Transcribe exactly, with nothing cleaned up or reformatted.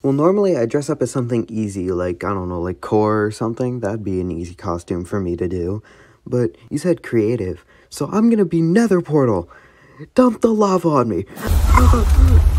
Well, normally I dress up as something easy, like, I don't know, like core or something. That'd be an easy costume for me to do. But you said creative, so I'm gonna be Nether Portal. Dump the lava on me.